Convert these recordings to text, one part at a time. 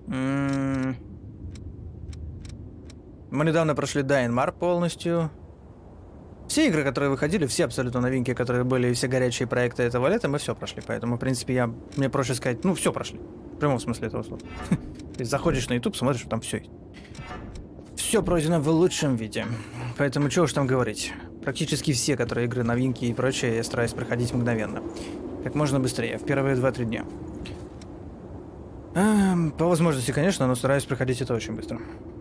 Мы недавно прошли Дайнмар полностью. Все игры, которые выходили, все абсолютно новинки, которые были, и все горячие проекты этого лета, мы все прошли. Поэтому, в принципе, мне проще сказать, ну, все прошли. В прямом смысле этого слова. Ты заходишь на YouTube, смотришь, там все есть. Все пройдено в лучшем виде. Поэтому чего уж там говорить. Практически все, которые игры, новинки и прочее, я стараюсь проходить мгновенно. Как можно быстрее, в первые 2-3 дня. По возможности, конечно, но стараюсь проходить это очень быстро.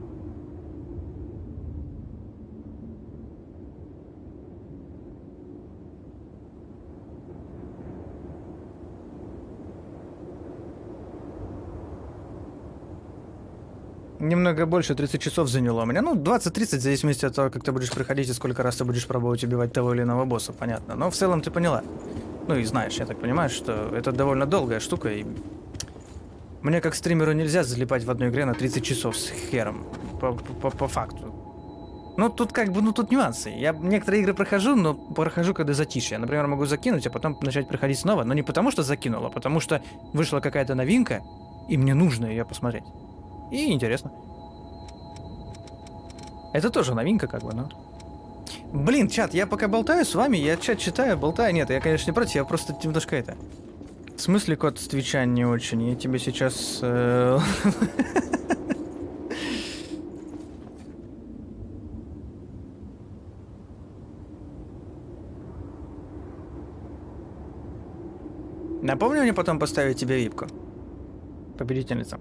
Немного больше 30 часов заняло у меня. Ну, 20-30, в зависимости от того, как ты будешь проходить и сколько раз ты будешь пробовать убивать того или иного босса, понятно. Но в целом ты поняла. Ну и знаешь, я так понимаю, что это довольно долгая штука, и мне как стримеру нельзя залипать в одной игре на 30 часов с хером. По факту. Ну, тут как бы, ну, тут нюансы. Я некоторые игры прохожу, но прохожу, когда затишье. Я, например, могу закинуть, а потом начать проходить снова. Но не потому, что закинул, а потому что вышла какая-то новинка, и мне нужно ее посмотреть. И интересно. Это тоже новинка, как бы, но... Блин, чат, я пока болтаю с вами, я чат читаю, болтаю. Нет, я, конечно, не против, я просто немножко это... В смысле, код с Твича не очень? Я тебе сейчас... Напомни мне потом поставить тебе випку. Победительница.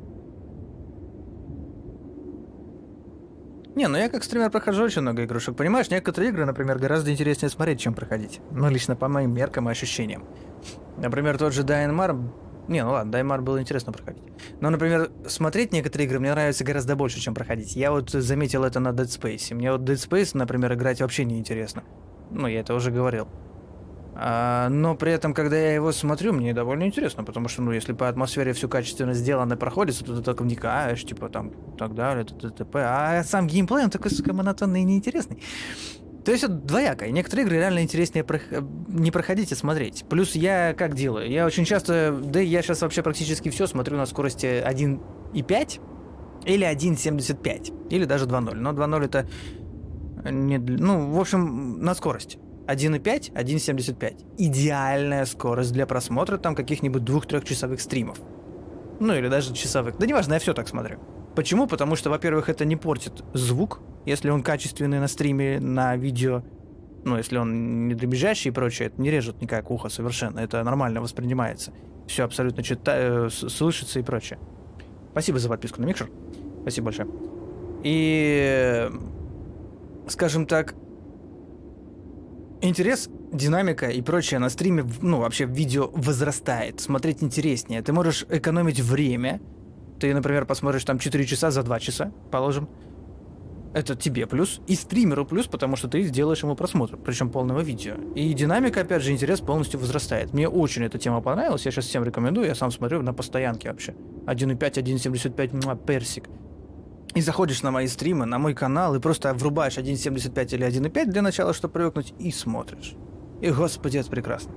Не, ну я как стример прохожу очень много игрушек. Понимаешь, некоторые игры, например, гораздо интереснее смотреть, чем проходить. Ну, лично по моим меркам и ощущениям. Например, тот же Дайнмар... Не, ну ладно, Дайнмар было интересно проходить. Но, например, смотреть некоторые игры мне нравится гораздо больше, чем проходить. Я вот заметил это на Dead Space. Мне вот Dead Space, например, играть вообще не интересно. Ну, я это уже говорил. Но при этом, когда я его смотрю, мне довольно интересно, потому что, ну, если по атмосфере все качественно сделано и проходится, то ты так вникаешь, типа, там, так далее, т.п. А сам геймплей, он такой, сука, монотонный и неинтересный. То есть, это двояко. И некоторые игры реально интереснее не проходить, а смотреть. Плюс я как делаю? Я очень часто, да я сейчас вообще практически все смотрю на скорости 1.5 или 1.75, или даже 2.0. Но 2.0 это не... Ну, в общем, на скорость. 1.5, 1.75. Идеальная скорость для просмотра там каких-нибудь 2-3 часовых стримов. Ну или даже часовых. Да неважно, я все так смотрю. Почему? Потому что, во-первых, это не портит звук, если он качественный на стриме, на видео. Ну, если он не дребезжащий и прочее, это не режет никак ухо совершенно. Это нормально воспринимается. Все абсолютно слышится и прочее. Спасибо за подписку на Микшер. Спасибо большое. И, скажем так, интерес, динамика и прочее на стриме, ну, вообще в видео возрастает. Смотреть интереснее. Ты можешь экономить время. Ты, например, посмотришь там 4 часа за 2 часа, положим. Это тебе плюс. И стримеру плюс, потому что ты сделаешь ему просмотр, причем полного видео. И динамика, опять же, интерес полностью возрастает. Мне очень эта тема понравилась. Я сейчас всем рекомендую. Я сам смотрю на постоянке вообще. 1.5, 1.75, персик. И заходишь на мои стримы, на мой канал, и просто врубаешь 1.75 или 1.5 для начала, чтобы привыкнуть, и смотришь. И, господи, это прекрасно.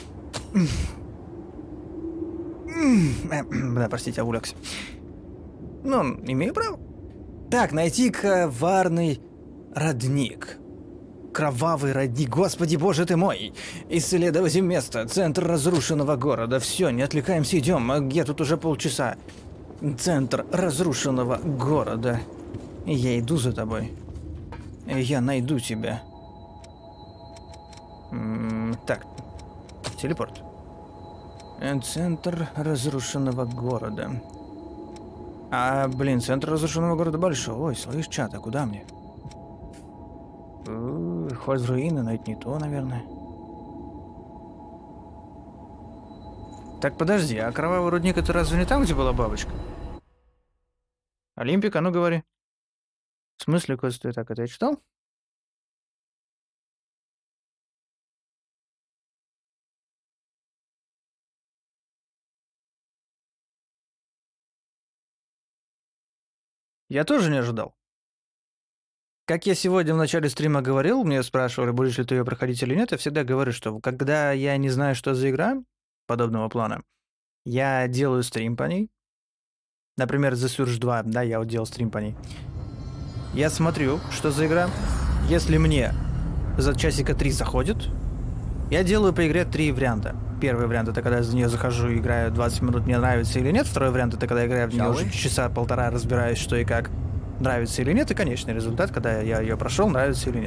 Да, простите, увлекся. Ну, имею право. Так, найти коварный родник. Кровавый родник, господи боже ты мой. Исследовать место, центр разрушенного города. Все, не отвлекаемся, идем. Я тут уже полчаса. Центр разрушенного города. Я иду за тобой. Я найду тебя. Так. Телепорт. Центр разрушенного города. Блин, центр разрушенного города большой. Ой, слышь, чат, а куда мне? Вход в руины, но это не то, наверное. Так, подожди, а кровавый рудник это разве не там, где была бабочка? Олимпик, а ну говори. В смысле, Кость, ты так это читал? Я тоже не ожидал. Как я сегодня в начале стрима говорил, мне спрашивали, будешь ли ты ее проходить или нет, я всегда говорю, что когда я не знаю, что за игра подобного плана, я делаю стрим по ней, Например, The Surge 2, да, я вот делал стрим по ней. Я смотрю, что за игра. Если мне за часика 3 заходит, я делаю по игре 3 варианта. Первый вариант — это когда я за нее захожу и играю 20 минут, мне нравится или нет. Второй вариант — это когда я играю в нее уже часа полтора, разбираюсь, что и как, нравится или нет. И конечный результат, когда я ее прошел, нравится или нет.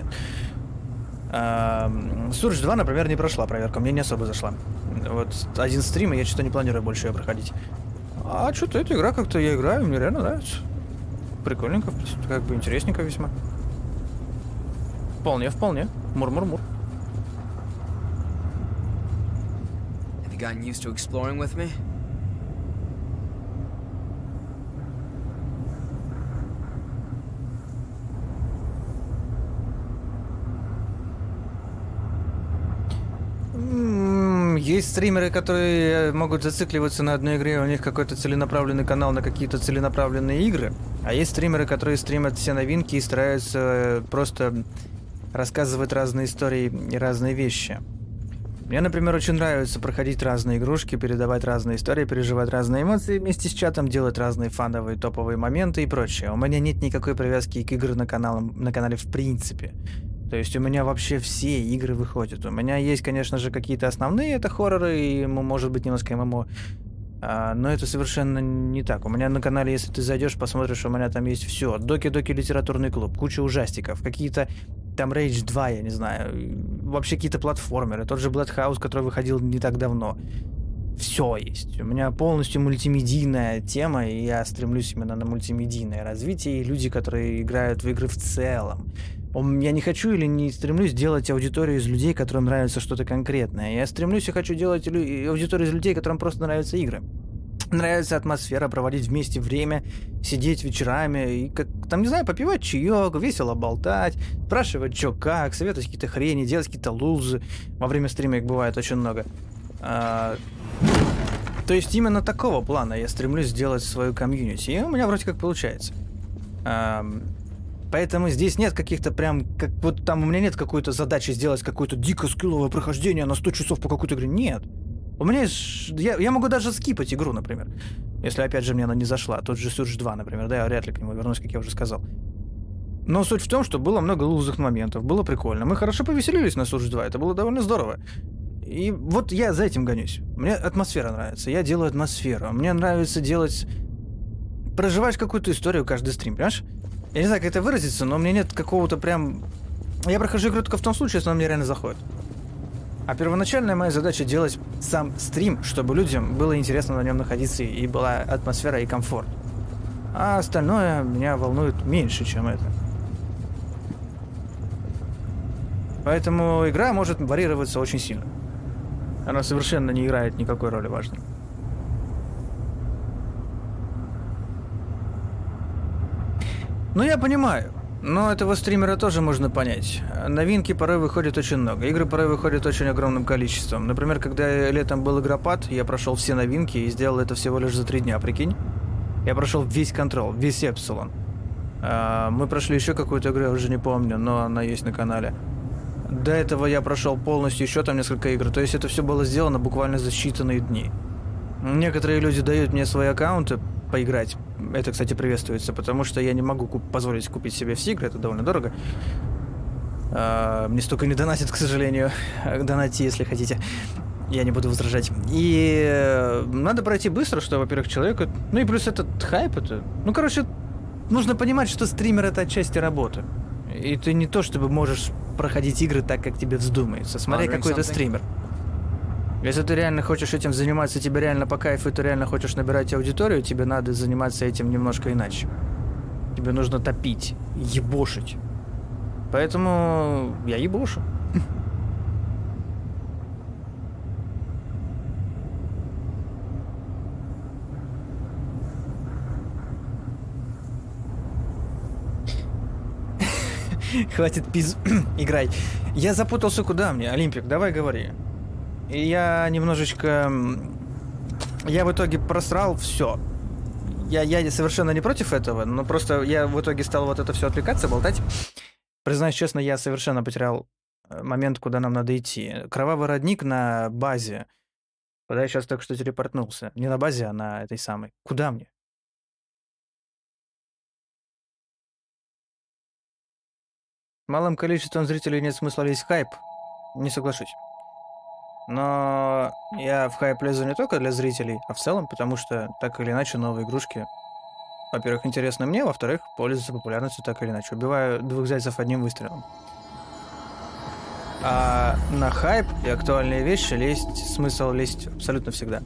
Surge 2, например, не прошла проверку, мне не особо зашла. Вот один стрим, и я что-то не планирую больше ее проходить. А что-то эта игра как-то я играю, мне реально нравится. Прикольненько, как бы интересненько весьма. Вполне, вполне. Мур-мур-мур. Have you gotten used to exploring with me? Есть стримеры, которые могут зацикливаться на одной игре, у них какой-то целенаправленный канал на какие-то целенаправленные игры. А есть стримеры, которые стримят все новинки и стараются просто рассказывать разные истории и разные вещи. Мне, например, очень нравится проходить разные игрушки, передавать разные истории, переживать разные эмоции, вместе с чатом делать разные фановые топовые моменты и прочее. У меня нет никакой привязки к играм на канале в принципе. То есть у меня вообще все игры выходят. У меня есть, конечно же, какие-то основные, это хорроры и, может быть, немножко ММО. Но это совершенно не так. У меня на канале, если ты зайдешь, посмотришь, у меня там есть все. Доки-доки литературный клуб, куча ужастиков, какие-то там Rage 2, я не знаю, вообще какие-то платформеры, тот же Bloodhouse, который выходил не так давно. Все есть. У меня полностью мультимедийная тема, и я стремлюсь именно на мультимедийное развитие, и люди, которые играют в игры в целом. Я не хочу или не стремлюсь делать аудиторию из людей, которым нравится что-то конкретное. Я стремлюсь и хочу делать аудиторию из людей, которым просто нравятся игры. Нравится атмосфера, проводить вместе время, сидеть вечерами и, там, не знаю, попивать чаек, весело болтать, спрашивать, что как, советовать какие-то хрени, делать какие-то лузы. Во время стрима их бывает очень много. То есть именно такого плана я стремлюсь сделать свою комьюнити, и у меня вроде как получается. Поэтому здесь нет каких-то прям, как вот там у меня нет какой-то задачи сделать какое-то дико скилловое прохождение на 100 часов по какой-то игре. Нет. У меня есть... Я могу даже скипать игру, например. Если, опять же, мне она не зашла. Тот же Surge 2, например. Да, я вряд ли к нему вернусь, как я уже сказал. Но суть в том, что было много лузных моментов. Было прикольно. Мы хорошо повеселились на Surge 2. Это было довольно здорово. И вот я за этим гонюсь. Мне атмосфера нравится. Я делаю атмосферу. Мне нравится делать... Проживать какую-то историю каждый стрим, понимаешь? Я не знаю, как это выразиться, но у меня нет какого-то прям... Я прохожу игру только в том случае, если она мне реально заходит. А первоначальная моя задача делать сам стрим, чтобы людям было интересно на нем находиться и была атмосфера и комфорт. А остальное меня волнует меньше, чем это. Поэтому игра может варьироваться очень сильно. Она совершенно не играет никакой роли важной. Ну, я понимаю. Но этого стримера тоже можно понять. Новинки порой выходит очень много. Игры порой выходят очень огромным количеством. Например, когда летом был игропад, я прошел все новинки и сделал это всего лишь за 3 дня, прикинь. Я прошел весь Control, весь Epsilon. Мы прошли еще какую-то игру, я уже не помню, но она есть на канале. До этого я прошел полностью еще там несколько игр. То есть это все было сделано буквально за считанные дни. Некоторые люди дают мне свои аккаунты поиграть. Это, кстати, приветствуется, потому что я не могу позволить купить себе все игры, это довольно дорого. Мне столько не донатят, к сожалению. Донати, если хотите. Я не буду возражать. И надо пройти быстро, что, во-первых, человеку... Ну и плюс этот хайп, это... Ну, короче, нужно понимать, что стример — это отчасти работа. И ты не то чтобы можешь проходить игры так, как тебе вздумается. Смотри, какой ты стример. Если ты реально хочешь этим заниматься, тебе реально по кайфу, и ты реально хочешь набирать аудиторию, тебе надо заниматься этим немножко иначе. Тебе нужно топить, ебошить. Поэтому я ебошу. Хватит играй. Я запутался, куда мне, Олимпик, давай говори. И я немножечко... Я в итоге просрал все. Я совершенно не против этого, но просто я в итоге стал вот это все отвлекаться, болтать. Признаюсь честно, я совершенно потерял момент, куда нам надо идти. Кровавый родник на базе. Куда я сейчас только что телепортнулся. Не на базе, а на этой самой. Куда мне? малым количеством зрителей нет смысла лезть в хайп. Не соглашусь. Но я в хайп лезу не только для зрителей, а в целом, потому что так или иначе новые игрушки, во-первых, интересны мне, во-вторых, пользуются популярностью так или иначе. Убиваю двух зайцев одним выстрелом. А на хайп и актуальные вещи смысл лезть абсолютно всегда.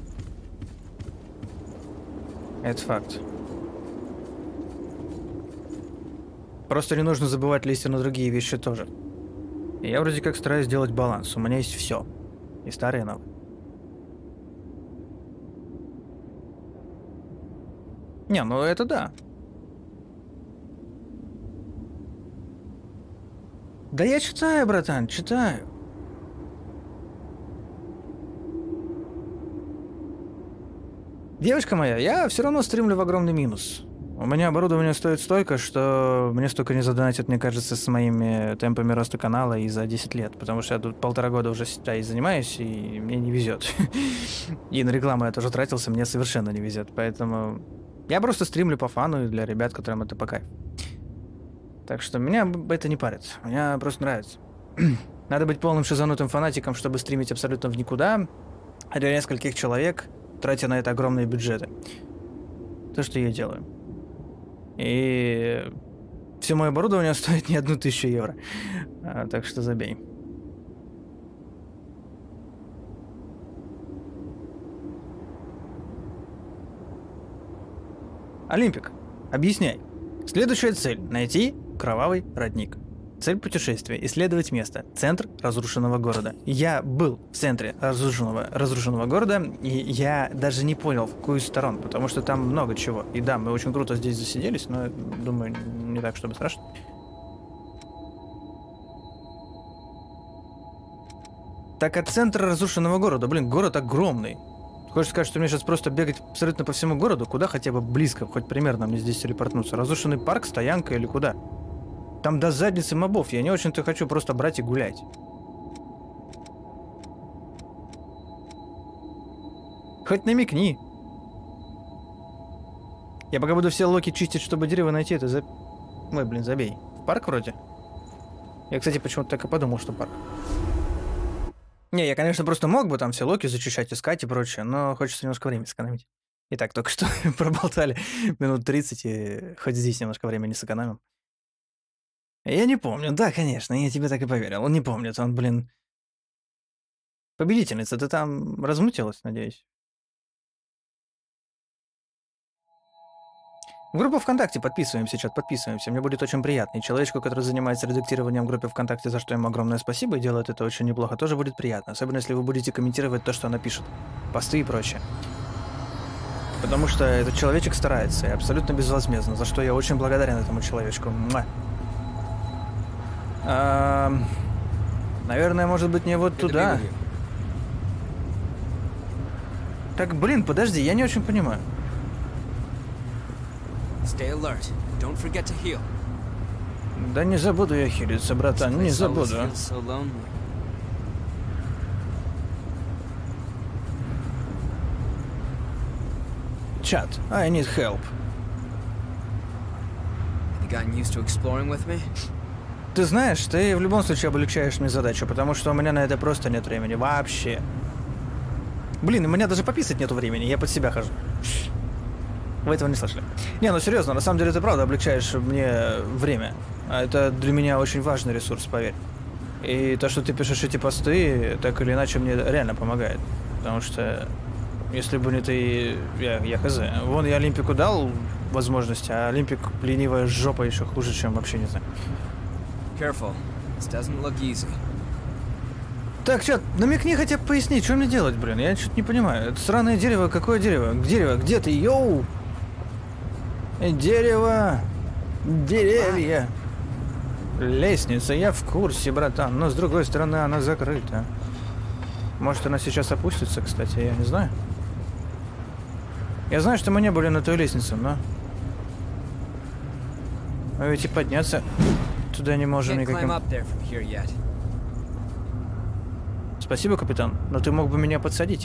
Это факт. Просто не нужно забывать лезть и на другие вещи тоже. И я вроде как стараюсь сделать баланс. У меня есть все. И старые, и новые. Не, ну это да. Да я читаю, братан, читаю. Девочка моя, я все равно стримлю в огромный минус. У меня оборудование стоит столько, что мне столько не задонатят, мне кажется, с моими темпами роста канала и за 10 лет. Потому что я тут 1,5 года уже и занимаюсь, и мне не везет. И на рекламу я тоже тратился, мне совершенно не везет. Поэтому я просто стримлю по фану и для ребят, которым это по кайфу. Так что меня это не парит. Мне просто нравится. Надо быть полным шизанутым фанатиком, чтобы стримить абсолютно в никуда, а для нескольких человек, тратя на это огромные бюджеты. То, что я делаю. И все мое оборудование стоит не 1000 евро. Так что забей. Олимпик, объясняй. Следующая цель – найти кровавый родник. Цель путешествия – исследовать место. Центр разрушенного города. Я был в центре разрушенного города, и я даже не понял, в какую сторону, потому что там много чего. И да, мы очень круто здесь засиделись, но, думаю, не так, чтобы страшно. Так, от центра разрушенного города. Блин, город огромный. Хочешь сказать, что мне сейчас просто бегать абсолютно по всему городу? Куда хотя бы близко, хоть примерно мне здесь телепортнуться? Разрушенный парк, стоянка или куда? Там до задницы мобов, я не очень-то хочу просто брать и гулять. Хоть намекни. Я пока буду все локи чистить, чтобы дерево найти, это за... Ой, блин, забей. Парк вроде? Я, кстати, почему-то так и подумал, что парк. Не, я, конечно, просто мог бы там все локи зачищать, искать и прочее, но хочется немножко времени сэкономить. Итак, только что проболтали минут 30, и хоть здесь немножко времени сэкономим. Я не помню, да, конечно, я тебе так и поверил. Он не помнит, он, блин... Победительница, ты там размутилась, надеюсь? В группу ВКонтакте подписываемся, чат, подписываемся. Мне будет очень приятно. И человечку, который занимается редактированием в группе ВКонтакте, за что ему огромное спасибо, и делает это очень неплохо, тоже будет приятно. Особенно, если вы будете комментировать то, что она пишет. Посты и прочее. Потому что этот человечек старается, и абсолютно безвозмездно, за что я очень благодарен этому человечку. Муа. Наверное, может быть, мне вот туда. Так, блин, подожди, я не очень понимаю. Да не забуду я хилиться, братан, не забуду. Чат, I need help. Ты знаешь, ты в любом случае облегчаешь мне задачу, потому что у меня на это просто нет времени. Вообще. Блин, у меня даже пописать нету времени, я под себя хожу. Вы этого не слышали. Не, ну серьезно, на самом деле ты правда облегчаешь мне время. А это для меня очень важный ресурс, поверь. И то, что ты пишешь эти посты, так или иначе мне реально помогает. Потому что если бы не ты, я хз. Вон я Олимпику дал возможность, а Олимпик ленивая жопа еще хуже, чем вообще не знаю. Careful. This doesn't look easy. Так, чат, намекни хотя бы поясни, что мне делать, блин, я что-то не понимаю. Это сраное дерево, какое дерево? Дерево, где ты, йоу? Дерево, деревья, лестница, я в курсе, братан, но с другой стороны она закрыта. Может она сейчас опустится, кстати, я не знаю. Я знаю, что мы не были на той лестнице, но... А ведь и подняться туда не можем никаким... Спасибо, капитан, но ты мог бы меня подсадить.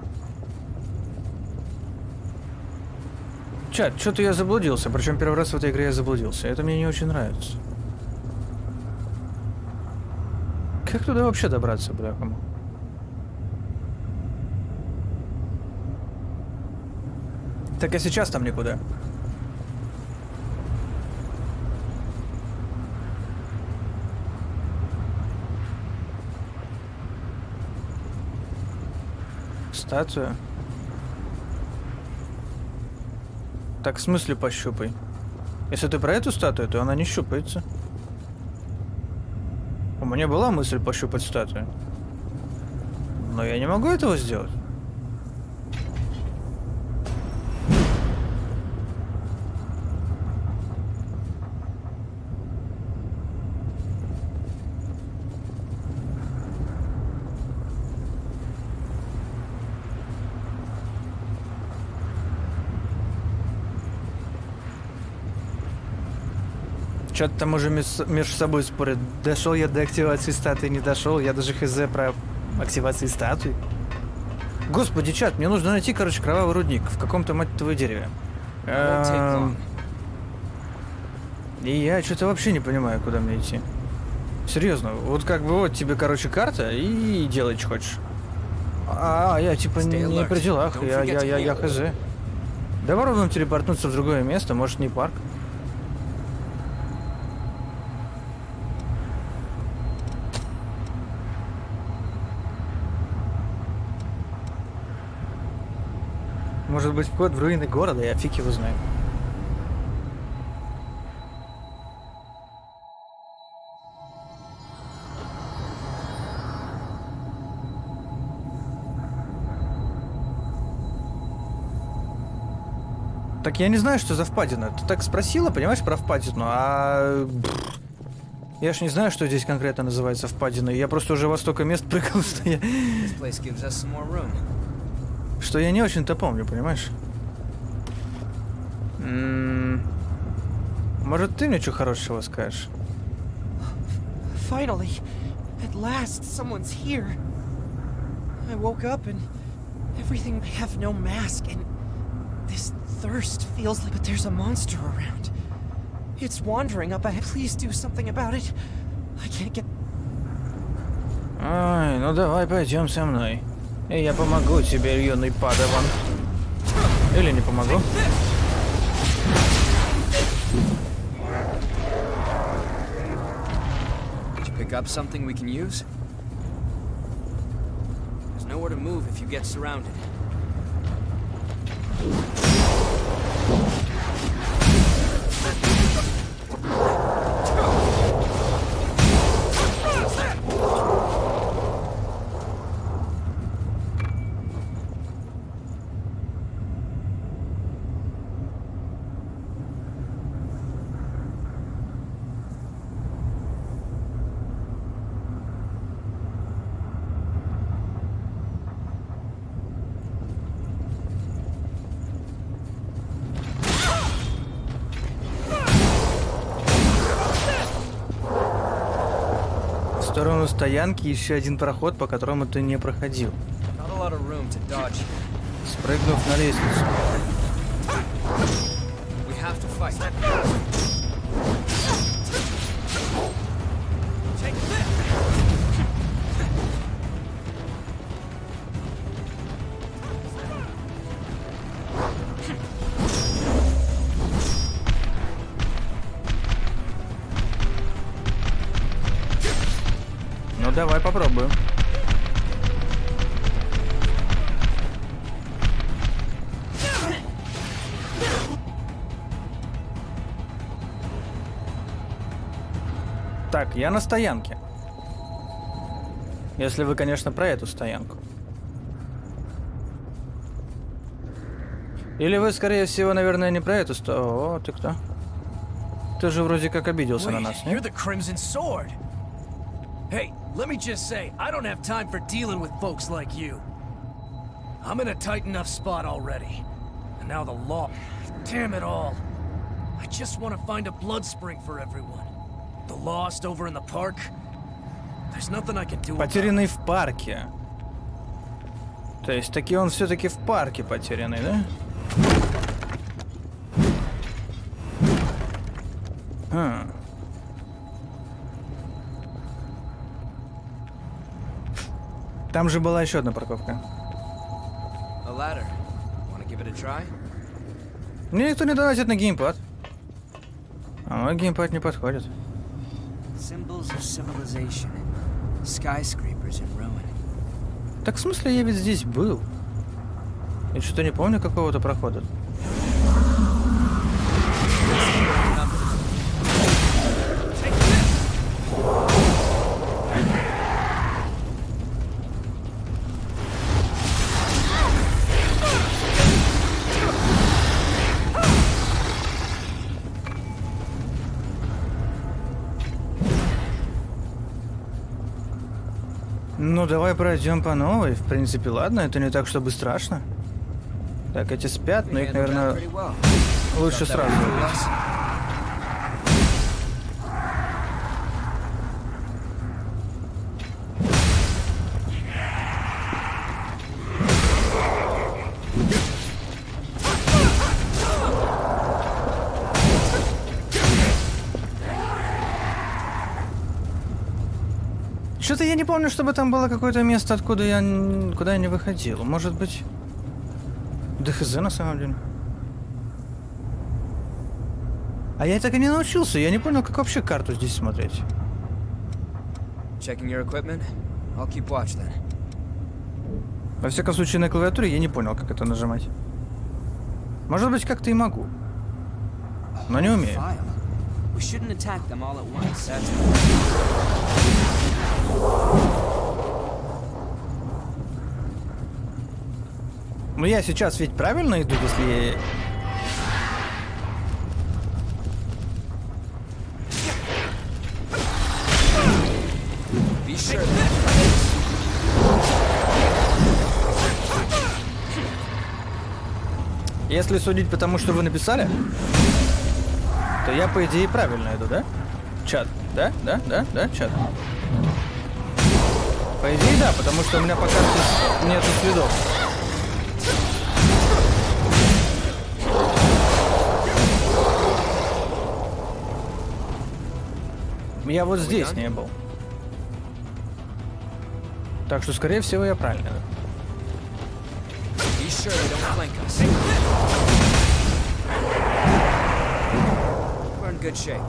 Чат, что-то я заблудился, причем первый раз в этой игре я заблудился. Это мне не очень нравится. Как туда вообще добраться, бляхам? Так и сейчас там никуда. Статуя. Так, в смысле пощупай? Если ты про эту статую, то она не щупается. У меня была мысль пощупать статую. Но я не могу этого сделать. Что-то там уже между собой спорят. Дошел я до активации статуи, не дошел. Я даже хз про активации статуи. Господи, чат, мне нужно найти, короче, кровавый рудник в каком-то, мать твоего, дереве. И я что-то вообще не понимаю, куда мне идти. Серьезно, вот как бы вот тебе, короче, карта и делай, что хочешь. Я типа не при делах, я хз. Давай ровно телепортнуться в другое место, может, не парк. Может быть, вход в руины города, я фиг его знаю. Так я не знаю, что за впадина. Ты так спросила, понимаешь, про впадину, я ж не знаю, что здесь конкретно называется впадиной. Я просто уже во столько мест прыгал, что я не очень-то помню, понимаешь? Может, ты мне что хорошего скажешь? Finally, at last, someone's here. I woke up and everything may have no mask, and this thirst feels like there's a monster around. It's wandering up ahead. Please do something about it. I can't get. Ай, ну давай пойдем со мной. И я помогу тебе, юный падаван. Или не помогу? Did you pick up something we can use? There's nowhere to move if you get surrounded. В сторону стоянки еще один проход, по которому ты не проходил. Спрыгнув на лестницу. Ну давай попробуем. Так, я на стоянке. Если вы, конечно, про эту стоянку. Или вы, скорее всего, наверное, не про эту стоянку. О, ты кто? Ты же вроде как обиделся на нас, нет? Hey, let me just say, I don't have time for dealing with folks like you. I'm in a tight enough spot already. And now the law... Damn it all. I just want to find a blood spring for everyone. The lost over in the park. There's nothing I can do about it. Потерянный в парке. То есть таки он все-таки в парке потерянный, да? Там же была еще одна парковка. A ladder. Wanna give it a try? Мне никто не доносит на геймпад. А мой геймпад не подходит. Symbols of civilization. Skyscrapers in ruin. Так в смысле, я ведь здесь был. Я что-то не помню какого-то прохода. Ну, давай пройдем по новой. В принципе, ладно, это не так, чтобы страшно. Так, эти спят, но их, наверное, лучше сразу. Что-то я не помню, чтобы там было какое-то место, откуда куда я не выходил. Может быть... ДХЗ на самом деле. А я так и не научился. Я не понял, как вообще карту здесь смотреть. Checking your equipment? I'll keep watch then. Во всяком случае, на клавиатуре я не понял, как это нажимать. Может быть, как-то и могу. Но не умею. We shouldn't attack them all at once. Ну я сейчас ведь правильно иду, если... Be sure. Если судить по тому, что вы написали, то я, по идее, правильно иду, да? Чат, да? Да, чат. По идее, да, потому что у меня пока нету следов. Я вот здесь не был. Так что, скорее всего, я правильно. Be sure they don't flank us. We're in good shape.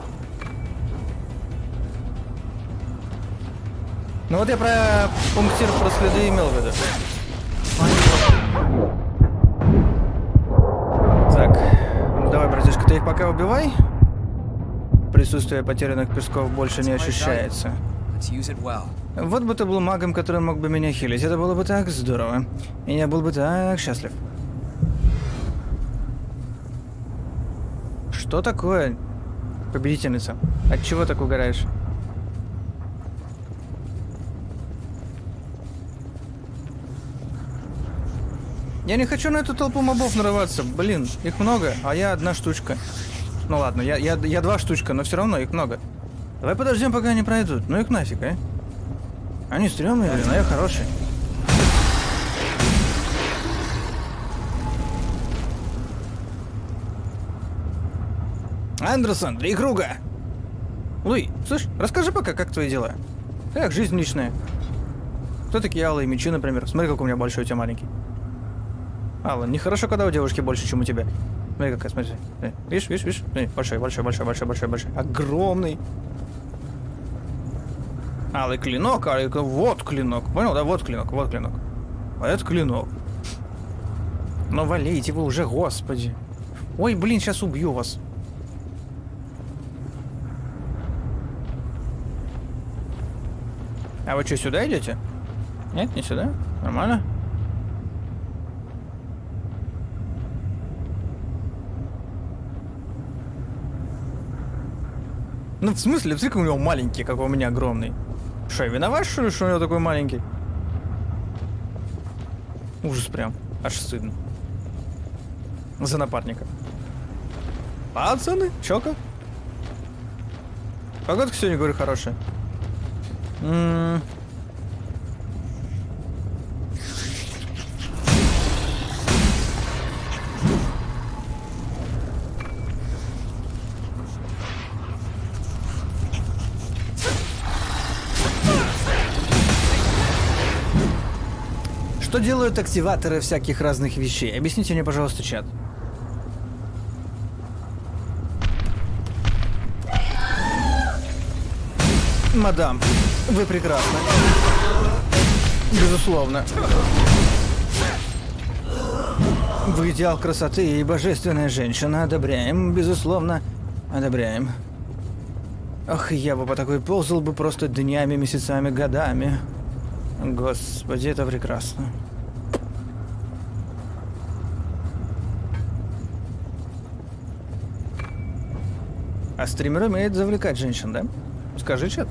Ну вот я про пунктир, про следы имел в виду. Так, давай, братишка, ты их пока убивай. Присутствие потерянных песков больше не ощущается. Let's use it well. Вот бы ты был магом, который мог бы меня хилить. Это было бы так здорово. И я был бы так счастлив. Что такое, победительница? От чего так угораешь? Я не хочу на эту толпу мобов нарываться. Блин, их много, а я одна штучка. Ну ладно, я два штучка, но все равно их много. Давай подождем, пока они пройдут. Ну их нафиг, а? Они стрёмные, блин, а я хороший. Андерсон, 3 круга. Луи, слышь, расскажи пока, как твои дела? Как жизнь личная? Кто такие алые мечи, например? Смотри, как у меня большой, у тебя маленький. Алан, нехорошо, когда у девушки больше, чем у тебя. Смотри, какая, смотри. Видишь? Большой. Огромный. Алый клинок, вот клинок. Понял, да? Вот клинок. А это клинок. Но валите вы уже, господи. Ой, блин, сейчас убью вас. А вы что, сюда идете? Нет, не сюда? Нормально? Ну, в смысле, смотри, у него маленький, как у меня огромный. Что, я виноват, что ли, что у него такой маленький? Ужас прям. Аж стыдно. За напарника. Пацаны, чё как? Погодка сегодня, говорю, хорошая. Что делают активаторы всяких разных вещей? Объясните мне, пожалуйста, чат. Мадам, вы прекрасны. Безусловно. Вы идеал красоты и божественная женщина. Одобряем. Безусловно, одобряем. Ох, я бы по такой ползал бы просто днями, месяцами, годами. Господи, это прекрасно. А стример умеет завлекать женщин, да? Скажи, чат.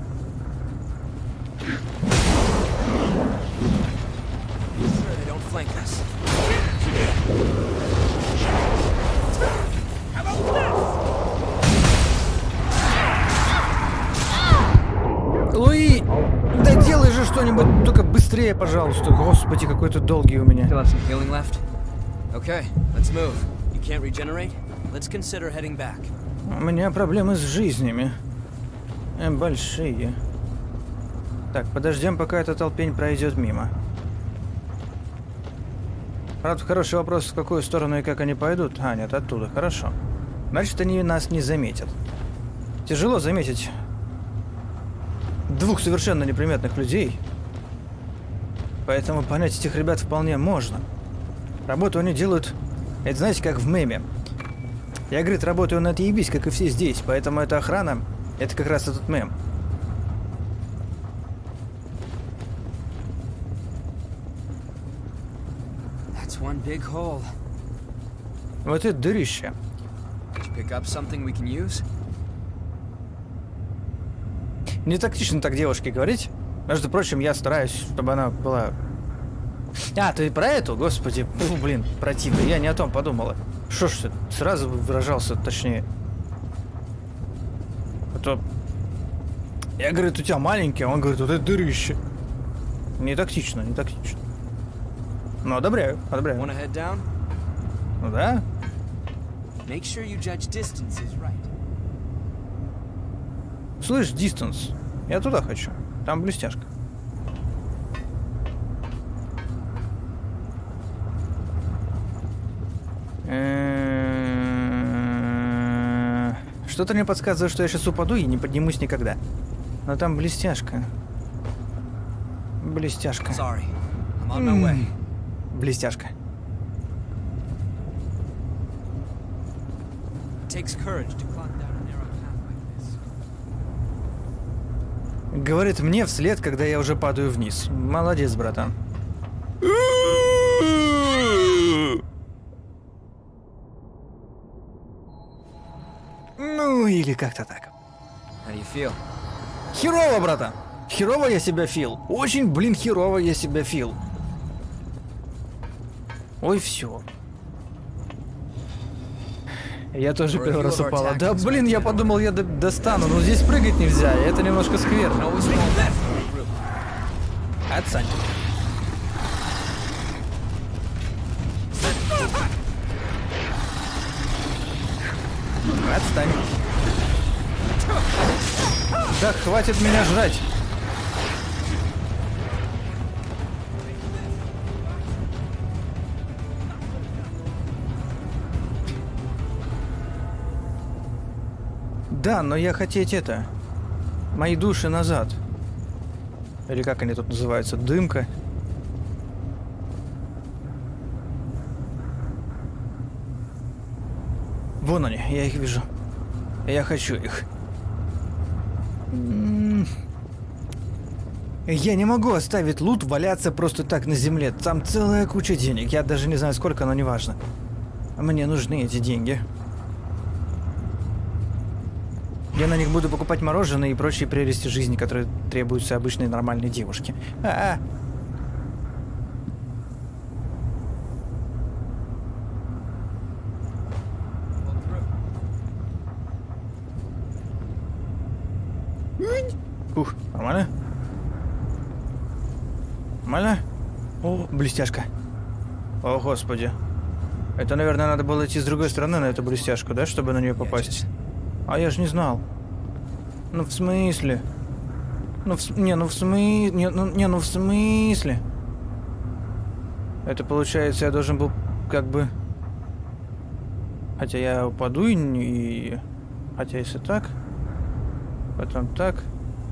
Луи, да делай же что-нибудь, только быстрее, пожалуйста. Господи, какой ты долгий у меня. Still have some healing left? Okay, let's move. You can't regenerate? Let's consider heading back. У меня проблемы с жизнями. Большие. Так, подождем, пока эта толпень пройдет мимо. Правда, хороший вопрос, в какую сторону и как они пойдут. А, нет, оттуда. Хорошо. Значит, они нас не заметят. Тяжело заметить двух совершенно неприметных людей. Поэтому понять этих ребят вполне можно. Работу они делают, это знаете, как в меме. Я, говорит, работаю на отъебись, как и все здесь. Поэтому эта охрана, это как раз этот мем. One big hole. Вот это дырище. Did you pick up something we can use? Не тактично так девушке говорить. Между прочим, я стараюсь, чтобы она была... А, ты про эту? Господи, фу, блин, противно. Я не о том подумала. Шо ж ты, сразу выражался точнее. А то... Я, говорит, у тебя маленький, а он говорит, вот это дырище. Не тактично, не тактично. Ну, одобряю, одобряю. Wanna head down? Ну да. Make sure you judge distances right. Слышь, дистанс. Я туда хочу. Там блестяшка. Что-то мне подсказывает, что я сейчас упаду и не поднимусь никогда. Но там блестяшка. Блестяшка. Sorry. I'm on my way. Блестяшка. Takes courage to climb down a narrow path like this. Говорит мне вслед, когда я уже падаю вниз. Молодец, братан. Ну, или как-то так. How do you feel? Херово, братан. Херово я себя фил. Очень, блин, херово я себя фил. Ой, все. Я тоже первый раз упала. Да, блин, я подумал, я достану, но здесь прыгать нельзя, и это немножко скверно. Отстань. Отстань. Да, хватит меня жрать. Да, но я хотеть это... Мои души назад. Или как они тут называются? Дымка. Вон они, я их вижу. Я хочу их. Я не могу оставить лут валяться просто так на земле. Там целая куча денег. Я даже не знаю сколько, но неважно. Мне нужны эти деньги. Я на них буду покупать мороженое и прочие прелести жизни, которые требуются обычной нормальной девушке. Ух, нормально? Нормально? О, блестяшка. О, господи. Это, наверное, надо было идти с другой стороны на эту блестяшку, да, чтобы на нее попасть? А я же не знал. Ну, в смысле? Ну, в смысле? Это получается, я должен был как бы... Хотя я упаду и... Хотя если так... Потом так...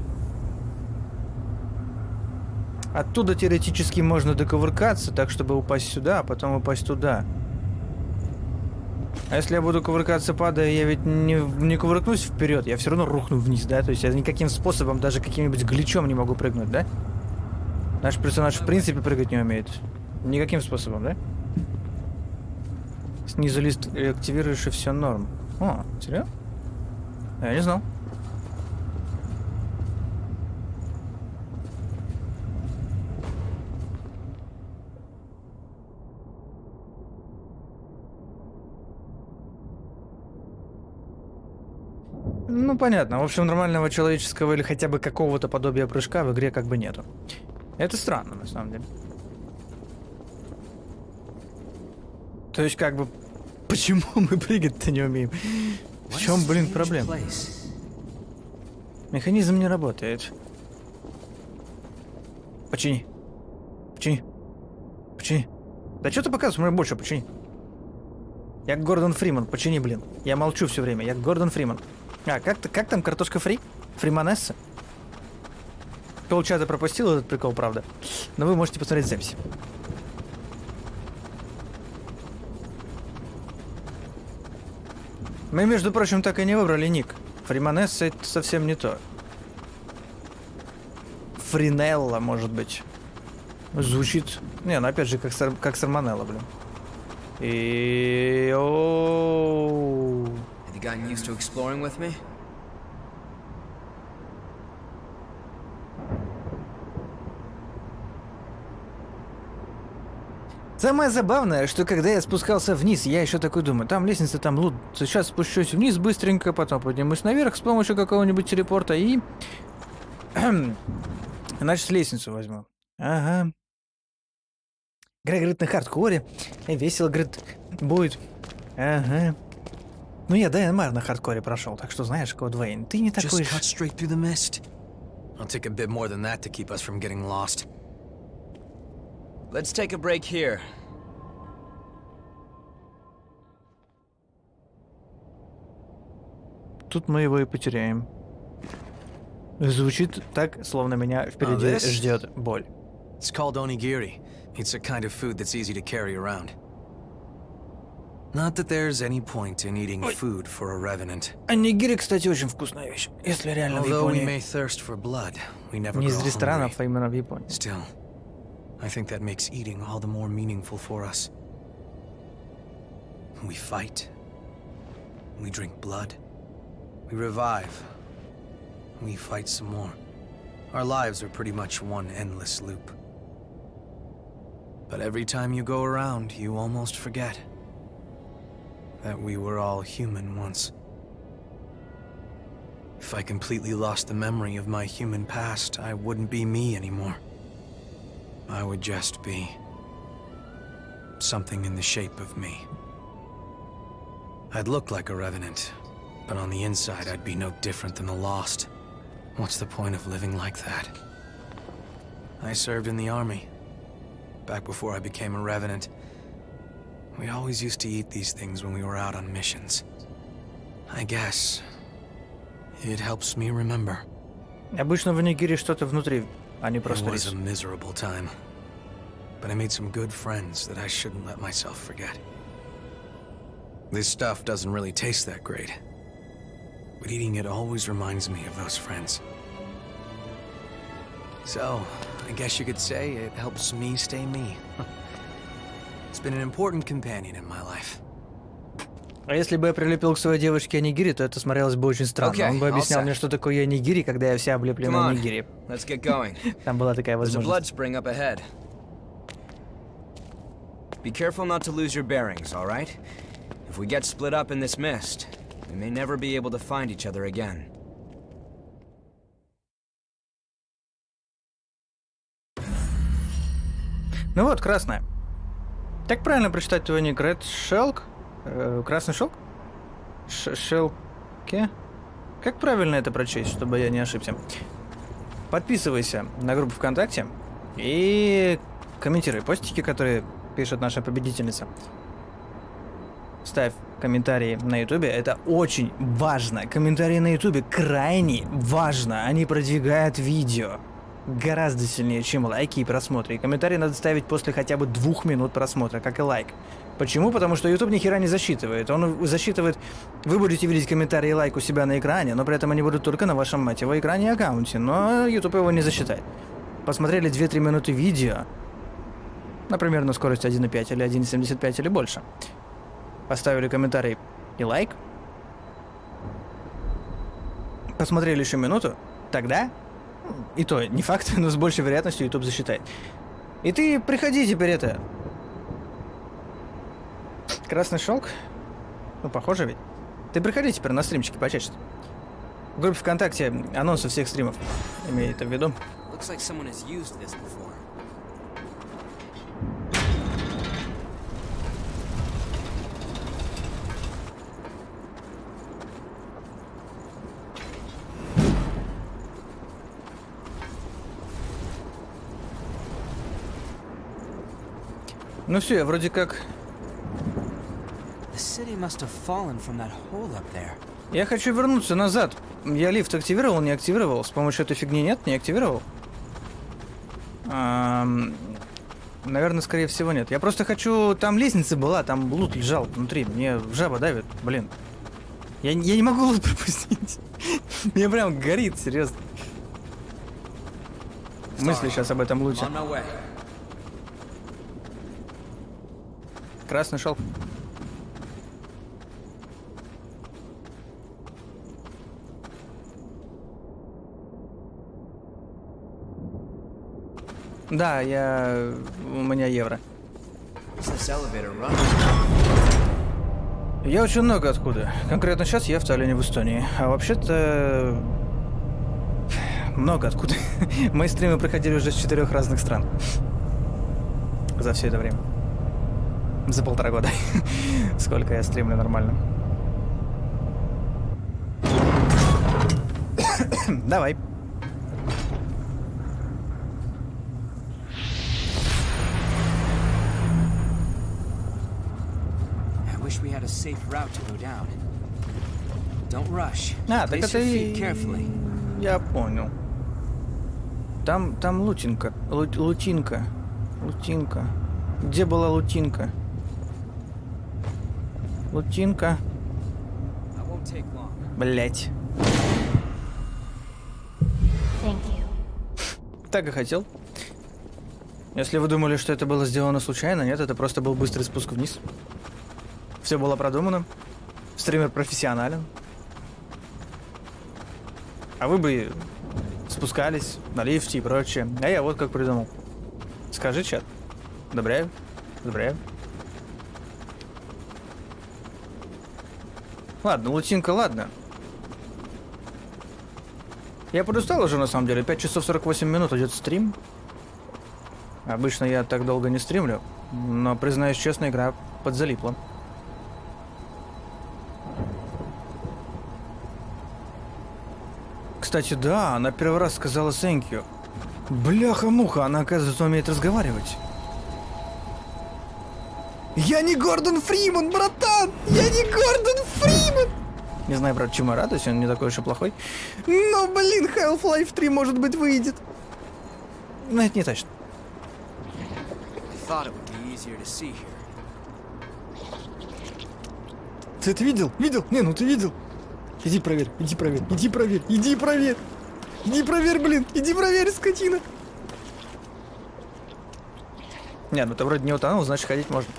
Оттуда теоретически можно докувыркаться, так чтобы упасть сюда, а потом упасть туда. А если я буду кувыркаться, падая, я ведь не кувыркнусь вперед, я все равно рухну вниз, да? То есть я никаким способом, даже каким-нибудь гличом не могу прыгнуть, да? Наш персонаж в принципе прыгать не умеет. Никаким способом, да? Снизу лист активируешь, и все норм. О, серьезно? Я не знал. Ну, понятно. В общем, нормального человеческого или хотя бы какого-то подобия прыжка в игре как бы нету. Это странно, на самом деле. То есть, как бы, почему мы прыгать-то не умеем? В чем, блин, проблема? Механизм не работает. Почини. Почини. Почини. Да что ты показываешь? Мне больше почини. Я Гордон Фриман. Почини, блин. Я молчу все время. Я Гордон Фриман. А, как там картошка фри? Фриманесса? Полчаса пропустил этот прикол, правда. Но вы можете посмотреть запись. Мы, между прочим, так и не выбрали ник. Фриманесса — это совсем не то. Фринелла, может быть. Звучит... Не, ну опять же, как Сарманелла, блин. И... Have you gotten used to exploring with me? Самое забавное, что когда я спускался вниз, я еще такой думаю, там лестница, там лут. Сейчас спущусь вниз быстренько, потом поднимусь наверх с помощью какого-нибудь телепорта и... Значит, лестницу возьму. Ага. Грег говорит на хардкоре. И весело, говорит, будет. Ага. Ну я Дайнмар на хардкоре прошел, так что знаешь, Код Вейн, ты не такой Just cut straight through the mist. I'll take a bit more than that to keep us from getting lost. Let's take a break here. Тут мы его и потеряем. Звучит так, словно меня впереди ждет боль. It's called onigiri. It's a kind of food that's easy to carry around. Not that there's any point in eating food for a revenant. Онигири, кстати, очень вкусная вещь. Если реально в Although we Японии. may thirst for blood, we never Не из grow ресторанов, hungry. а именно в Японии. Still, I think that makes eating all the more meaningful for us. We fight. We drink blood. We revive. We fight some more. Our lives are pretty much one endless loop. But every time you go around, you almost forget that we were all human once. If I completely lost the memory of my human past, I wouldn't be me anymore. I would just be something in the shape of me. I'd look like a revenant, but on the inside I'd be no different than the lost. What's the point of living like that? I served in the army. Back before I became a revenant. We always used to eat these things when we were out on missions. I guess it helps me remember. Обычно в онигири что-то внутри, а не It просто was рис. a miserable time, but I made some good friends that I shouldn't let myself forget. This stuff doesn't really taste that great, but eating it always reminds me of those friends. So, I guess you could say it helps me stay me. It's been an important companion in my life. А если бы я прилепил к своей девочке онигири, то это смотрелось бы очень странно. Окей, Он бы объяснял all set. мне, что такое онигири, когда я вся Come облеплена on, онигири. let's get going. Там была такая There's a blood возможность. spring up ahead. Be careful not to lose your bearings, all right? If we get split up in this mist, we may never be able to find each other again. Ну вот, красная. Так правильно прочитать твой ник? Red Shulk? Красный шелк? Шелке? Как правильно это прочесть, чтобы я не ошибся? Подписывайся на группу ВКонтакте и комментируй постики, которые пишет наша победительница. Ставь комментарии на ютубе, это очень важно. Комментарии на ютубе крайне важно. Они продвигают видео гораздо сильнее, чем лайки и просмотры. И комментарии надо ставить после хотя бы 2 минут просмотра, как и лайк. Почему? Потому что YouTube ни хера не засчитывает. Он засчитывает... Вы будете видеть комментарии и лайк у себя на экране, но при этом они будут только на вашем, мать его, экране и аккаунте. Но YouTube его не засчитает. Посмотрели 2-3 минуты видео, например, на скорости 1.5 или 1.75 или больше. Поставили комментарий и лайк. Посмотрели еще минуту. Тогда... И то, не факт, но с большей вероятностью YouTube засчитает. И ты приходи теперь это... Красный шелк? Ну, похоже ведь. Ты приходи теперь на стримчики почаще. В группе ВКонтакте анонсы всех стримов. Имей это в виду. Ну все, я вроде как... Я хочу вернуться назад. Я лифт активировал, не активировал? С помощью этой фигни нет? Не активировал? Наверное, скорее всего нет. Я просто хочу... Там лестница была, там лут лежал внутри. Мне жаба давит, блин. Я не могу лут пропустить. Мне прям горит, серьезно. Мысли сейчас об этом лучше. Красный шелк. Да, у меня евро. Я очень много откуда. Конкретно сейчас я в Таллине, в Эстонии. А вообще-то... Много откуда. Мои стримы проходили уже с 4 разных стран. За все это время. За 1,5 года. Сколько я стримлю нормально. Давай. Так это и... Я понял. Там лутинка. Лутинка. Где была лутинка? Лутинка. Блять. Так и хотел. Если вы думали, что это было сделано случайно, нет, это просто был быстрый спуск вниз. Все было продумано. Стример профессионален. А вы бы спускались на лифте и прочее. А я вот как придумал. Скажи, чат. Одобряю. Ладно, лутинка, ладно. Я подустал уже, на самом деле. 5 часов 48 минут идет стрим. Обычно я так долго не стримлю. Но, признаюсь честно, игра подзалипла. Кстати, да, она первый раз сказала thank you. Бляха-муха, она, оказывается, умеет разговаривать. Я не Гордон Фриман, братан! Я не Гордон Фриман! Не знаю, правда, чему я радуюсь, он не такой уж и плохой. Но, блин, Half-Life 3, может быть, выйдет. Но это не точно. Ты это видел? Видел? Не, ну ты видел. Иди проверь, блин, иди проверь, скотина. Не, ну ты вроде не утонул, значит ходить можно.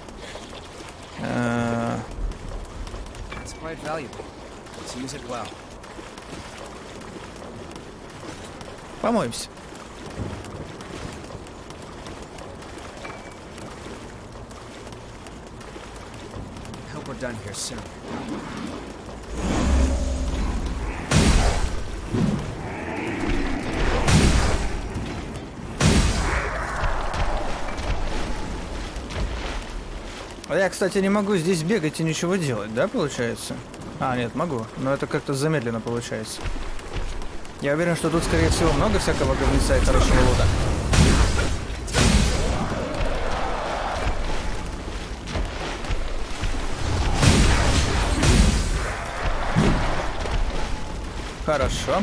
Помоемся. Я, кстати, не могу здесь бегать и ничего делать, да, получается? А, нет, могу, но это как-то замедленно получается. Я уверен, что тут, скорее всего, много всякого говнеца и хорошего лута. Хорошо.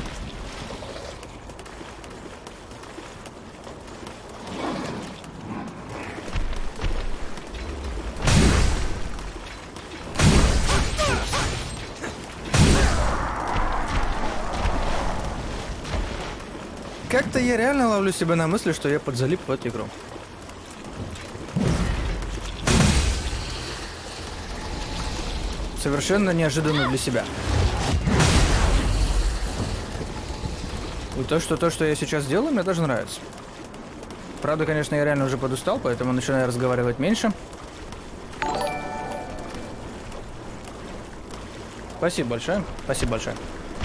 Как-то я реально ловлю себя на мысли, что я подзалип в эту игру. Совершенно неожиданно для себя. И то, что я сейчас делаю, мне даже нравится. Правда, конечно, я реально уже подустал, поэтому начинаю разговаривать меньше. Спасибо большое. Спасибо большое.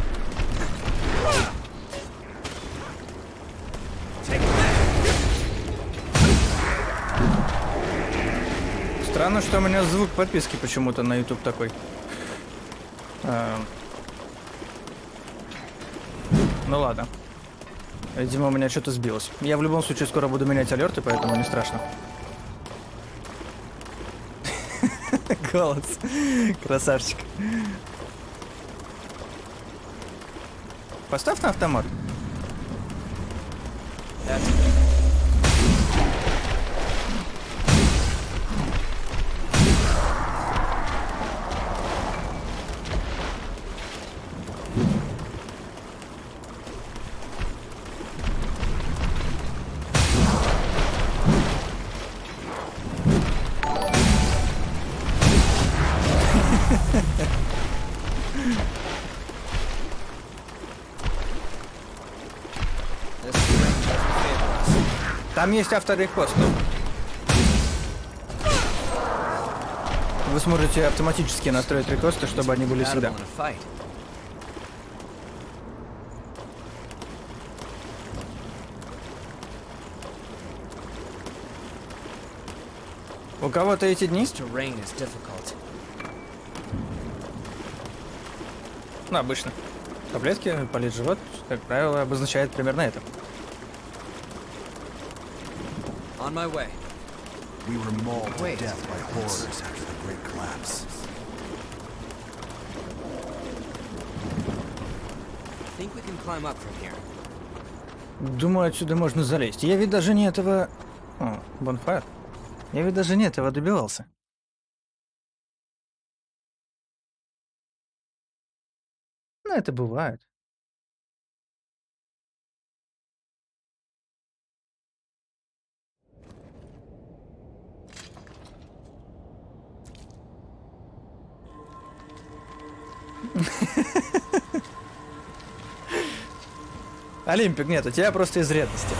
Странно, что у меня звук подписки почему-то на YouTube такой. Ну ладно. Видимо, у меня что-то сбилось. Я в любом случае скоро буду менять алерты, поэтому не страшно. Голос. Красавчик. Поставь на автомат. Там есть авторекост. Вы сможете автоматически настроить рекосты, чтобы они были всегда. У кого-то эти дни? Ну, обычно. Таблетки, болит живот, как правило, обозначает примерно это. On my way. We were mauled to death by horrors after the Great Collapse. Think we can climb up from here. Думаю, отсюда можно залезть. Я ведь даже не этого... О, Bonfire. Я ведь даже не этого добивался. Ну, это бывает. Олимпик, нет, у тебя просто из вредности.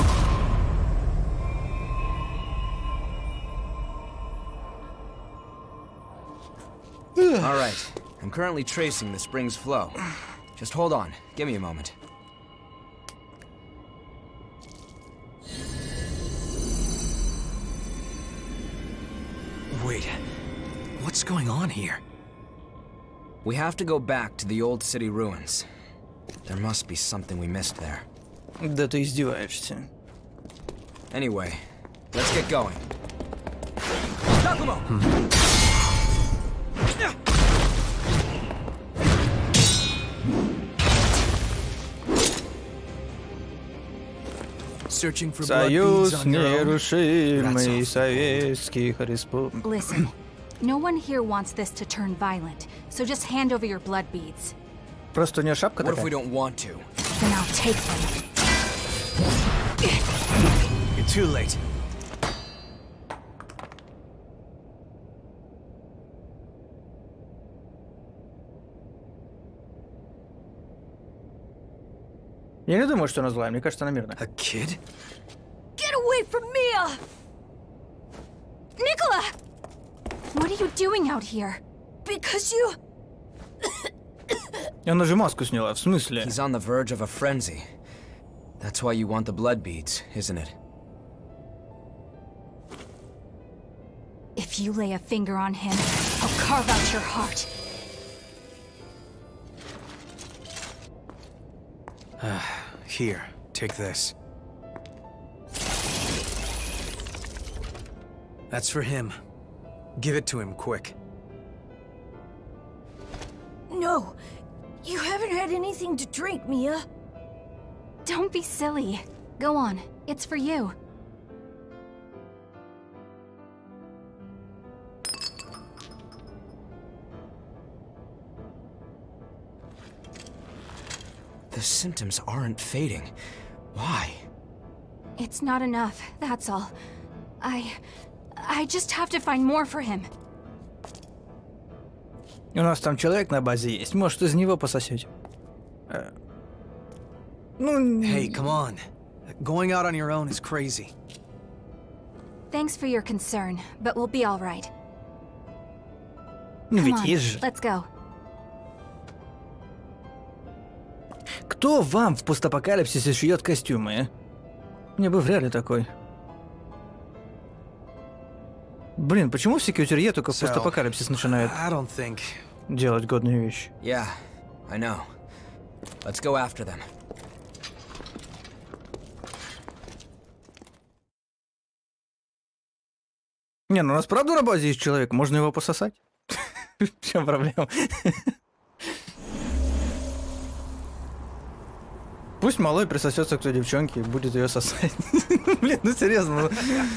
All right. I'm currently tracing the spring's flow. Just hold on. Give me a moment. Wait. What's going on here? We have to go back to the old city ruins. There must be something we missed there. Да ты издеваешься. Anyway, let's get going. Giacomo! Searching for Союз нерушимый советских республик. Listen, no one here wants this to turn violent, so just hand over your blood beads. Просто у нее шапка What if we такая. don't want to? Then I'll take them. You're too late. Я не думаю, что она злая. Мне кажется, она мирная. A kid? Get away from Mia! Nicola! What are you doing out here? Because you... Она же маску сняла. В смысле? He's on the verge of a frenzy. That's why you want the blood beads, isn't it? If you lay a finger on him, I'll carve out your heart. Here, take this. That's for him. Give it to him, quick. No! You haven't had anything to drink, Mia. Don't be silly. Go on. It's for you. The symptoms aren't fading. Why? It's not enough, that's all. I just have to find more for him. У нас там человек на базе есть. Может, из него пососете? Ну... Hey, come on. Going out on your own is crazy. Thanks for your concern, but we'll be all right. Ну Come ведь on, есть же. let's go. Кто вам в постапокалипсисе шьет костюмы, а? Мне бы вряд ли такой. Блин, почему все кьютерье только в постапокалипсис начинают I don't think... делать годные вещи? Yeah, I know. Let's go after them. Не, ну у нас правда на базе есть человек, можно его пососать. В чем проблема? Пусть малой присосется к той девчонке и будет ее сосать. Блин, ну серьезно.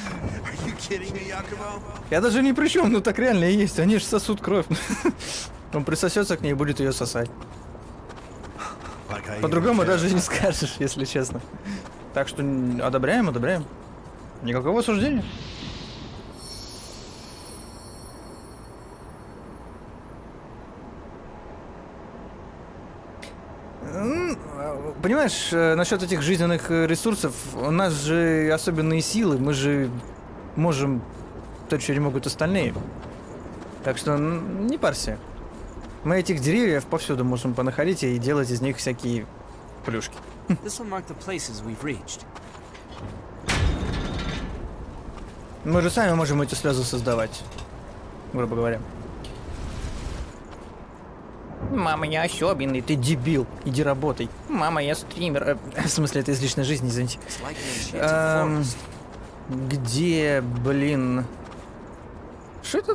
Я даже ни при чем, ну так реально и есть. Они же сосут кровь. Он присосется к ней и будет ее сосать. По-другому даже не скажешь, если честно. Так что одобряем, одобряем. Никакого осуждения. Понимаешь, насчет этих жизненных ресурсов, у нас же особенные силы, мы же можем то, что не могут остальные. Так что не парься. Мы этих деревьев повсюду можем понаходить и делать из них всякие плюшки. Мы же сами можем эти слезы создавать, грубо говоря. Мама, я особенный, ты дебил. Иди работай. Мама, я стример. В смысле, это из личной жизни, извините. Где, блин... Что это?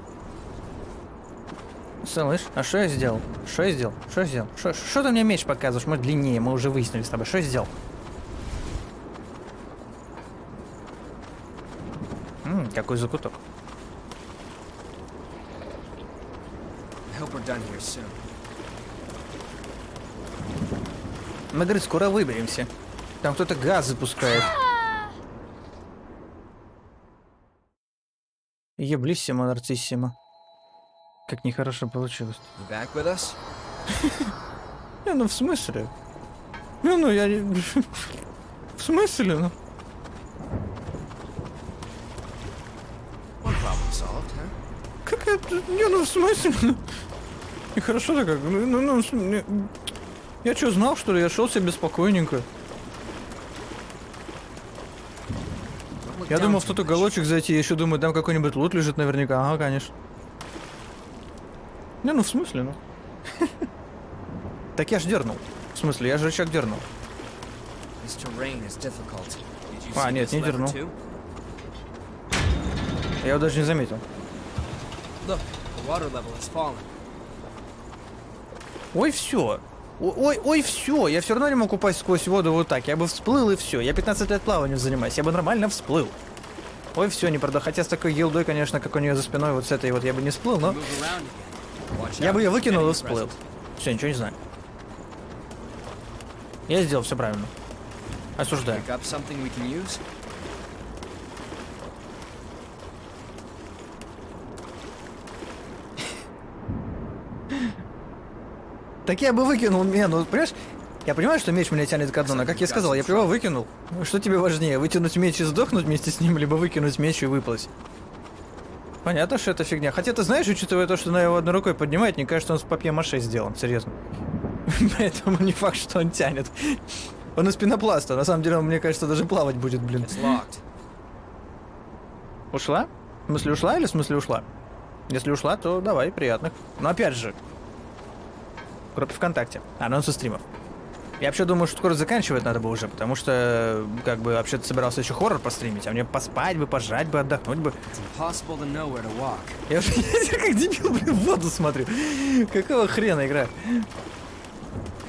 Слышь, а что я сделал? Что я сделал? Что я сделал? Что ты мне меч показываешь? Может, длиннее, мы уже выяснили с тобой. Что я сделал? Какой закуток. Мы, говорит, скоро выберемся. Там кто-то газ запускает. Еблиссимо, нарциссимо. Как нехорошо получилось. Не, ну в смысле? Ну, я не... В смысле, ну? Как это? Не, ну в смысле? Нехорошо-то как? Я что, знал, что ли? Я шел себе спокойненько. Я думал в тот уголочек зайти, я еще думаю, там какой-нибудь лут лежит наверняка. Ага, конечно. Не, ну в смысле, ну? Так я ж дернул. В смысле, я же рычаг дернул. А, нет, не дернул. Я его даже не заметил. Ой, все. Ой, все. Я все равно не мог упасть сквозь воду вот так. Я бы всплыл и все. Я 15 лет плаванием занимаюсь. Я бы нормально всплыл. Ой, все, не правда. Хотя с такой елдой, конечно, как у нее за спиной, вот с этой вот я бы не всплыл, но... Я бы ее выкинул и всплыл. Все, ничего не знаю. Я сделал все правильно. Осуждаю. Так я бы выкинул, ну, понимаешь? Я понимаю, что меч меня тянет к дну, но, как я сказал, я бы его выкинул. Что тебе важнее, вытянуть меч и сдохнуть вместе с ним, либо выкинуть меч и выплыть? Понятно, что это фигня. Хотя ты знаешь, учитывая то, что она его одной рукой поднимает, мне кажется, он с папье-маше сделан, серьезно. Поэтому не факт, что он тянет. Он из пенопласта, на самом деле, он, мне кажется, даже плавать будет, блин. Ушла? В смысле ушла или в смысле ушла? Если ушла, то давай, приятных. Но опять же, группе ВКонтакте, анонсы стримов. Я вообще думаю, что скоро заканчивать надо бы уже, потому что, как бы, вообще-то собирался еще хоррор постримить, а мне поспать бы, пожрать бы, отдохнуть бы. Я уже как дебил, блин, в воду смотрю. Какого хрена игра?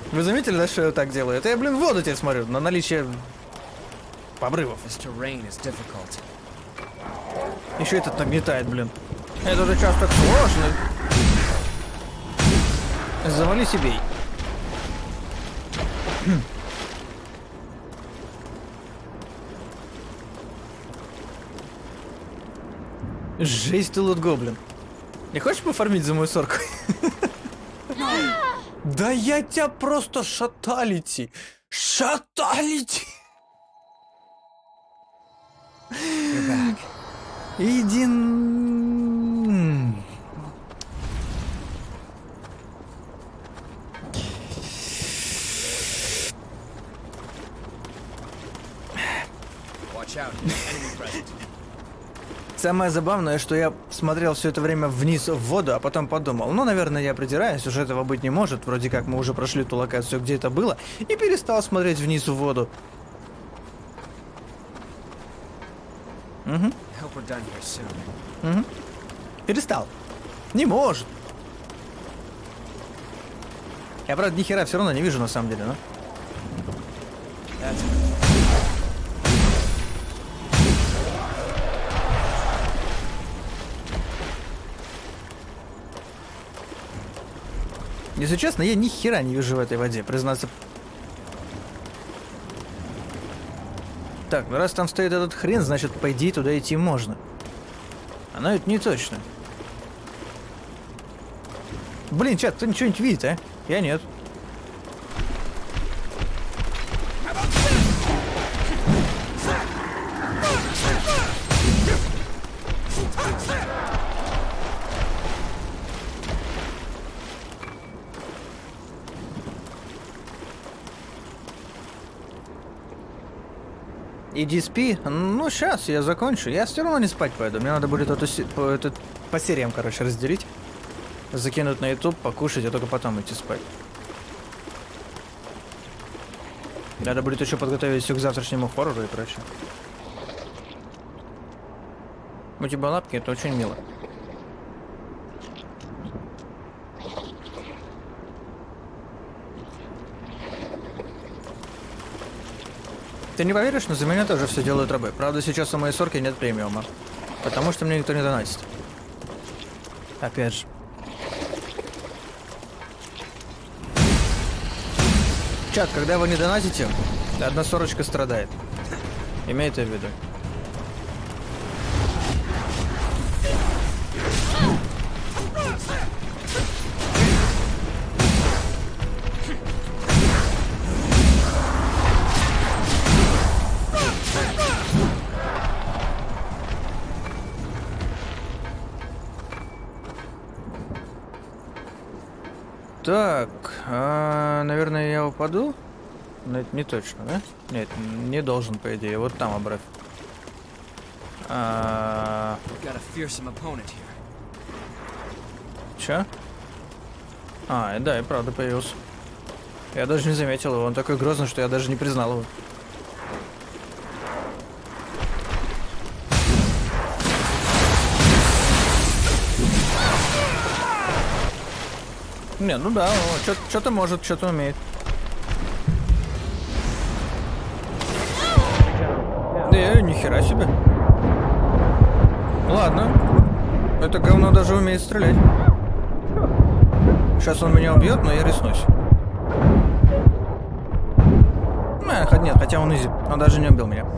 Вы заметили, да, что я так делаю? Это я, блин, в воду теперь смотрю, на наличие обрывов. Еще этот нагнетает, блин. Это же часто так сложно. Завали себе. Жесть ты, лут-гоблин. Не хочешь пофармить за мою сорку? Да я тебя просто шаталити. Шаталити. Иди... Самое забавное, что я смотрел все это время вниз в воду, а потом подумал, ну, наверное, я придираюсь, уже этого быть не может, вроде как мы уже прошли ту локацию, где это было, и перестал смотреть вниз в воду. Угу. Угу. Перестал. Не может. Я, правда, ни хера все равно не вижу, на самом деле, но... Если честно, я ни хера не вижу в этой воде, признаться. Так, ну раз там стоит этот хрен, значит, по идее, туда идти можно. Но это не точно. Блин, чат, кто ничего-нибудь видит, а? Я нет. Иди спи. Ну, сейчас я закончу. Я все равно не спать пойду. Мне надо будет по сериям, короче, разделить. Закинуть на YouTube, покушать, а только потом идти спать. Надо будет еще подготовить все к завтрашнему хоррору и прочее. У тебя лапки, это очень мило. Ты не поверишь, но за меня тоже все делают рабы. Правда, сейчас у моей сорки нет премиума. Потому что мне никто не донатит. Опять же. Чат, когда вы не донатите, одна сорочка страдает. Имей это в виду. Так, наверное, я упаду? Но это не точно, да? Нет, не должен, по идее. Вот там обрыв. Чё? Да, и правда появился. Я даже не заметил его. Он такой грозный, что я даже не признал его. Не, ну да, что-то может, что-то умеет. Нихера себе. Ладно. Это говно даже умеет стрелять. Сейчас он меня убьет, но я рискнусь. Нет, хотя он изи. Он даже не убил меня.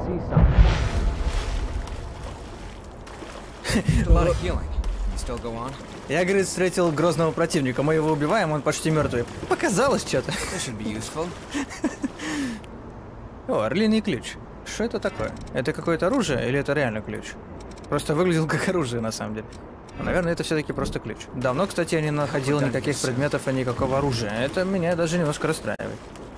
Я, говорит, встретил грозного противника. Мы его убиваем, он почти мертвый. Показалось что-то. О, орлиный ключ. Что это такое? Это какое-то оружие или это реально ключ? Просто выглядел как оружие на самом деле. Но, наверное, это все-таки просто ключ. Давно, кстати, я не находил никаких предметов и никакого оружия. Это меня даже немножко расстраивает.